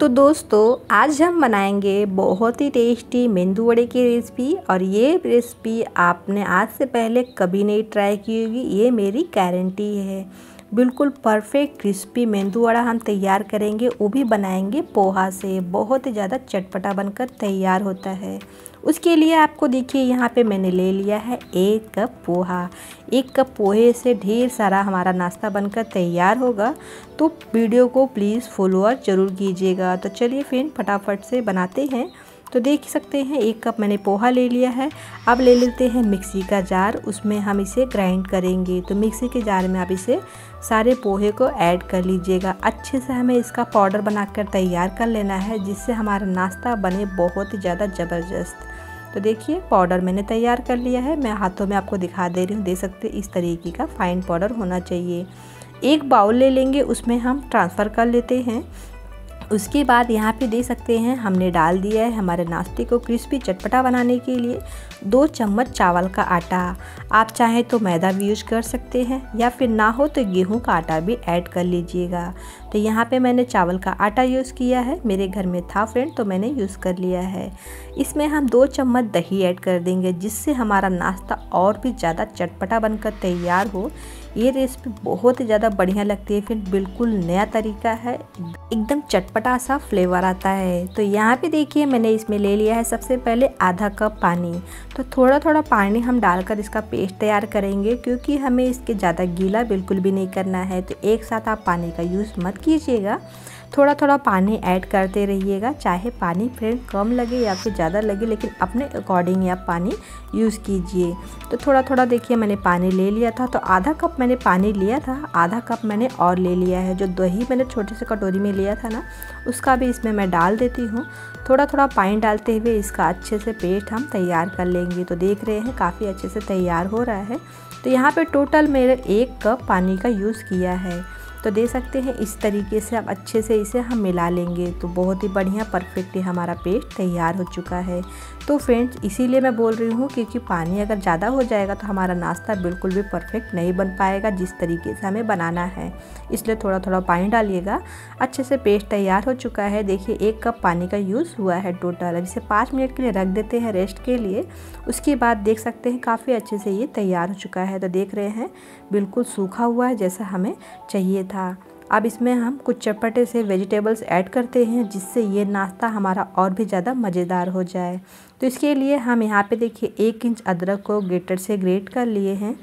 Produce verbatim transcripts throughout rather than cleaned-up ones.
तो दोस्तों आज हम बनाएंगे बहुत ही टेस्टी मेंदू वड़े की रेसिपी। और ये रेसिपी आपने आज से पहले कभी नहीं ट्राई की होगी, ये मेरी गारंटी है। बिल्कुल परफेक्ट क्रिस्पी मेंदू वड़ा हम तैयार करेंगे, वो भी बनाएंगे पोहा से। बहुत ही ज़्यादा चटपटा बनकर तैयार होता है। उसके लिए आपको देखिए यहाँ पे मैंने ले लिया है एक कप पोहा। एक कप पोहे से ढेर सारा हमारा नाश्ता बनकर तैयार होगा, तो वीडियो को प्लीज़ फॉलोअर ज़रूर कीजिएगा। तो चलिए फिर फटाफट से बनाते हैं। तो देख सकते हैं एक कप मैंने पोहा ले लिया है। अब ले लेते हैं मिक्सी का जार, उसमें हम इसे ग्राइंड करेंगे। तो मिक्सी के जार में आप इसे सारे पोहे को ऐड कर लीजिएगा। अच्छे से हमें इसका पाउडर बनाकर तैयार कर लेना है, जिससे हमारा नाश्ता बने बहुत ही ज़्यादा ज़बरदस्त। तो देखिए पाउडर मैंने तैयार कर लिया है, मैं हाथों में आपको दिखा दे रही हूँ। देख सकते हैं इस तरीके का फाइन पाउडर होना चाहिए। एक बाउल ले लेंगे, उसमें हम ट्रांसफ़र कर लेते हैं। उसके बाद यहाँ पे दे सकते हैं हमने डाल दिया है हमारे नाश्ते को क्रिस्पी चटपटा बनाने के लिए दो चम्मच चावल का आटा। आप चाहें तो मैदा भी यूज कर सकते हैं, या फिर ना हो तो गेहूं का आटा भी ऐड कर लीजिएगा। तो यहाँ पे मैंने चावल का आटा यूज़ किया है, मेरे घर में था फ्रेंड तो मैंने यूज़ कर लिया है। इसमें हम दो चम्मच दही ऐड कर देंगे, जिससे हमारा नाश्ता और भी ज़्यादा चटपटा बनकर तैयार हो। ये रेसिपी बहुत ही ज़्यादा बढ़िया लगती है, फिर बिल्कुल नया तरीका है, एकदम चटपटा सा फ्लेवर आता है। तो यहाँ पे देखिए मैंने इसमें ले लिया है सबसे पहले आधा कप पानी। तो थोड़ा थोड़ा पानी हम डालकर इसका पेस्ट तैयार करेंगे, क्योंकि हमें इसके ज़्यादा गीला बिल्कुल भी नहीं करना है। तो एक साथ आप पानी का यूज़ मत कीजिएगा, थोड़ा थोड़ा पानी ऐड करते रहिएगा। चाहे पानी फ्रेंड कम लगे या फिर ज़्यादा लगे, लेकिन अपने अकॉर्डिंग आप पानी यूज़ कीजिए। तो थोड़ा थोड़ा देखिए मैंने पानी ले लिया था। तो आधा कप मैंने पानी लिया था, आधा कप मैंने और ले लिया है। जो दही मैंने छोटे से कटोरी में लिया था ना, उसका भी इसमें मैं डाल देती हूँ। थोड़ा थोड़ा पानी डालते हुए इसका अच्छे से पेस्ट हम तैयार कर लेंगे। तो देख रहे हैं काफ़ी अच्छे से तैयार हो रहा है। तो यहाँ पे टोटल मेरे एक कप पानी का यूज़ किया है। तो दे सकते हैं इस तरीके से अब अच्छे से इसे हम मिला लेंगे। तो बहुत ही बढ़िया परफेक्टली हमारा पेस्ट तैयार हो चुका है। तो फ्रेंड्स इसीलिए मैं बोल रही हूँ, क्योंकि पानी अगर ज़्यादा हो जाएगा तो हमारा नाश्ता बिल्कुल भी परफेक्ट नहीं बन पाएगा जिस तरीके से हमें बनाना है। इसलिए थोड़ा थोड़ा पानी डालिएगा। अच्छे से पेस्ट तैयार हो चुका है। देखिए एक कप पानी का यूज़ हुआ है टोटल। अब इसे पाँच मिनट के लिए रख देते हैं रेस्ट के लिए। उसके बाद देख सकते हैं काफ़ी अच्छे से ये तैयार हो चुका है। तो देख रहे हैं बिल्कुल सूखा हुआ है जैसा हमें चाहिए था। अब इसमें हम कुछ चटपटे से वेजिटेबल्स ऐड करते हैं, जिससे ये नाश्ता हमारा और भी ज़्यादा मज़ेदार हो जाए। तो इसके लिए हम यहाँ पे देखिए एक इंच अदरक को ग्रेटर से ग्रेट कर लिए हैं।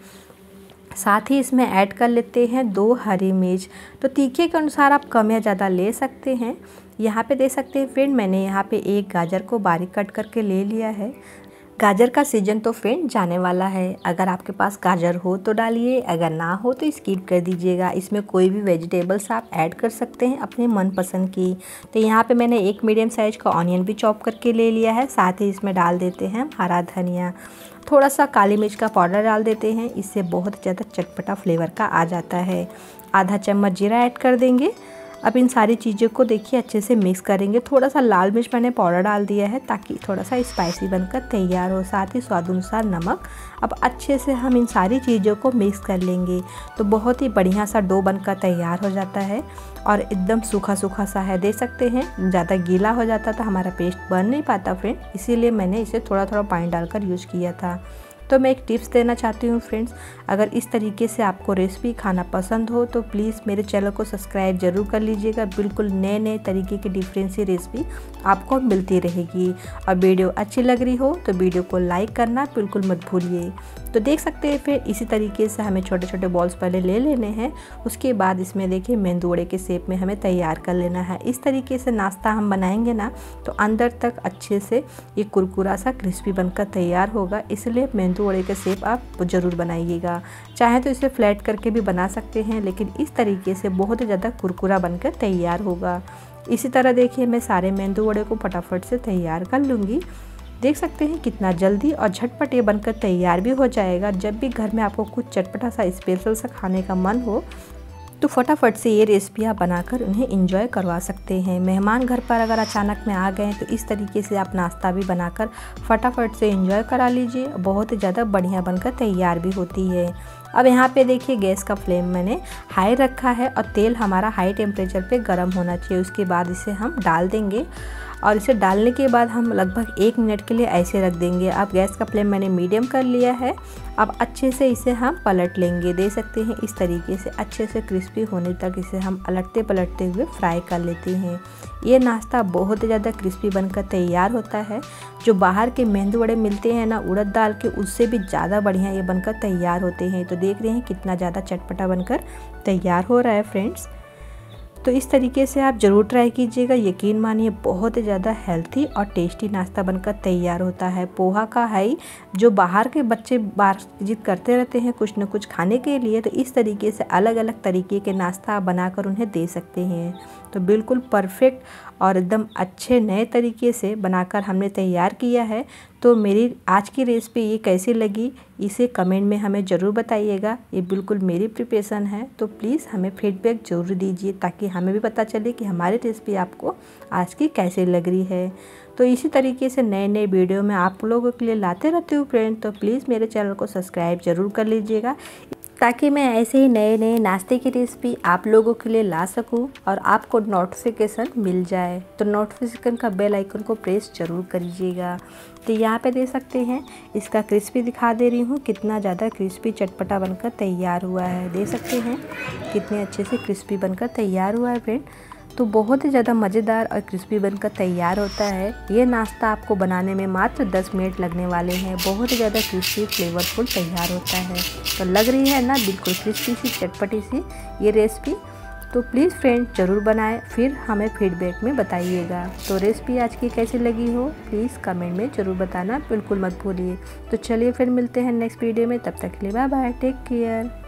साथ ही इसमें ऐड कर लेते हैं दो हरी मिर्च। तो तीखे के अनुसार आप कम या ज़्यादा ले सकते हैं। यहाँ पे दे सकते हैं फ्रेंड मैंने यहाँ पे एक गाजर को बारीक कट करके ले लिया है। गाजर का सीजन तो फ्रेंड जाने वाला है, अगर आपके पास गाजर हो तो डालिए, अगर ना हो तो स्किप कर दीजिएगा। इसमें कोई भी वेजिटेबल्स आप ऐड कर सकते हैं अपने मनपसंद की। तो यहाँ पे मैंने एक मीडियम साइज का ऑनियन भी चॉप करके ले लिया है। साथ ही इसमें डाल देते हैं हरा धनिया, थोड़ा सा काली मिर्च का पाउडर डाल देते हैं, इससे बहुत ज़्यादा चटपटा फ्लेवर का आ जाता है। आधा चम्मच जीरा ऐड कर देंगे। अब इन सारी चीज़ों को देखिए अच्छे से मिक्स करेंगे। थोड़ा सा लाल मिर्च मैंने पाउडर डाल दिया है, ताकि थोड़ा सा स्पाइसी बनकर तैयार हो। साथ ही स्वाद अनुसार नमक। अब अच्छे से हम इन सारी चीज़ों को मिक्स कर लेंगे। तो बहुत ही बढ़िया सा डो बनकर तैयार हो जाता है, और एकदम सूखा सूखा सा है। देख सकते हैं ज़्यादा गीला हो जाता था हमारा पेस्ट बन नहीं पाता फ्रेंड, इसीलिए मैंने इसे थोड़ा थोड़ा पानी डालकर यूज़ किया था। तो मैं एक टिप्स देना चाहती हूँ फ्रेंड्स, अगर इस तरीके से आपको रेसिपी खाना पसंद हो तो प्लीज़ मेरे चैनल को सब्सक्राइब ज़रूर कर लीजिएगा। बिल्कुल नए नए तरीके की डिफरेंट सी रेसिपी आपको मिलती रहेगी। और वीडियो अच्छी लग रही हो तो वीडियो को लाइक करना बिल्कुल मत भूलिए। तो देख सकते हैं फिर इसी तरीके से हमें छोटे छोटे बॉल्स पहले ले लेने हैं। उसके बाद इसमें देखिए मेंदू वड़े के शेप में हमें तैयार कर लेना है। इस तरीके से नाश्ता हम बनाएंगे ना, तो अंदर तक अच्छे से ये कुरकुरा सा क्रिस्पी बनकर तैयार होगा। इसलिए मेंदू वड़े के शेप आप ज़रूर बनाइएगा। चाहे तो इसे फ्लैट करके भी बना सकते हैं, लेकिन इस तरीके से बहुत ही ज़्यादा कुरकुरा बनकर तैयार होगा। इसी तरह देखिए मैं सारे मेंदू वड़े को फटाफट से तैयार कर लूँगी। देख सकते हैं कितना जल्दी और झटपट ये बनकर तैयार भी हो जाएगा। जब भी घर में आपको कुछ चटपटा सा स्पेशल सा खाने का मन हो, तो फटाफट से ये रेसिपी आप बनाकर उन्हें एंजॉय करवा सकते हैं। मेहमान घर पर अगर अचानक में आ गए तो इस तरीके से आप नाश्ता भी बनाकर फटाफट से एंजॉय करा लीजिए। बहुत ही ज़्यादा बढ़िया बनकर तैयार भी होती है। अब यहाँ पे देखिए गैस का फ्लेम मैंने हाई रखा है और तेल हमारा हाई टेम्परेचर पे गर्म होना चाहिए। उसके बाद इसे हम डाल देंगे और इसे डालने के बाद हम लगभग एक मिनट के लिए ऐसे रख देंगे। अब गैस का फ्लेम मैंने मीडियम कर लिया है। अब अच्छे से इसे हम पलट लेंगे। देख सकते हैं इस तरीके से अच्छे से क्रिस्पी होने तक इसे हम पलटते पलटते हुए फ्राई कर लेते हैं। ये नाश्ता बहुत ज़्यादा क्रिस्पी बनकर तैयार होता है। जो बाहर के मेंदू वड़े मिलते हैं ना उड़द दाल के, उससे भी ज़्यादा बढ़िया ये बनकर तैयार होते हैं। तो देख रहे हैं कितना ज़्यादा चटपटा बनकर तैयार हो रहा है फ्रेंड्स। तो इस तरीके से आप ज़रूर ट्राई कीजिएगा। यकीन मानिए बहुत ही ज़्यादा हेल्थी और टेस्टी नाश्ता बनकर तैयार होता है। पोहा का है जो बाहर के बच्चे बार जिद करते रहते हैं कुछ न कुछ खाने के लिए, तो इस तरीके से अलग अलग तरीके के नाश्ता आप बनाकर उन्हें दे सकते हैं। तो बिल्कुल परफेक्ट और एकदम अच्छे नए तरीके से बनाकर हमने तैयार किया है। तो मेरी आज की रेसिपी ये कैसी लगी इसे कमेंट में हमें ज़रूर बताइएगा। ये बिल्कुल मेरी प्रिपरेशन है, तो प्लीज़ हमें फीडबैक ज़रूर दीजिए ताकि हमें भी पता चले कि हमारी रेसिपी आपको आज की कैसी लग रही है। तो इसी तरीके से नए नए वीडियो में आप लोगों के लिए लाते रहती हूँ फ्रेंड। तो प्लीज़ मेरे चैनल को सब्सक्राइब ज़रूर कर लीजिएगा ताकि मैं ऐसे ही नए नए नाश्ते की रेसिपी आप लोगों के लिए ला सकूं और आपको नोटिफिकेशन मिल जाए। तो नोटिफिकेशन का बेल आइकन को प्रेस ज़रूर करिएगा। तो यहाँ पे देख सकते हैं इसका क्रिस्पी दिखा दे रही हूँ कितना ज़्यादा क्रिस्पी चटपटा बनकर तैयार हुआ है। देख सकते हैं कितने अच्छे से क्रिस्पी बनकर तैयार हुआ है फ्रेंड। तो बहुत ही ज़्यादा मज़ेदार और क्रिस्पी बनकर तैयार होता है। ये नाश्ता आपको बनाने में मात्र दस मिनट लगने वाले हैं। बहुत ही ज़्यादा क्रिस्पी फ्लेवरफुल तैयार होता है। तो लग रही है ना बिल्कुल क्रिस्पी सी चटपटी सी ये रेसिपी। तो प्लीज़ फ्रेंड ज़रूर बनाएं, फिर हमें फीडबैक में बताइएगा। तो रेसिपी आज की कैसी लगी हो प्लीज़ कमेंट में ज़रूर बताना बिल्कुल मत भूलिए। तो चलिए फिर मिलते हैं नेक्स्ट वीडियो में, तब तक के लिए बाय बाय, टेक केयर।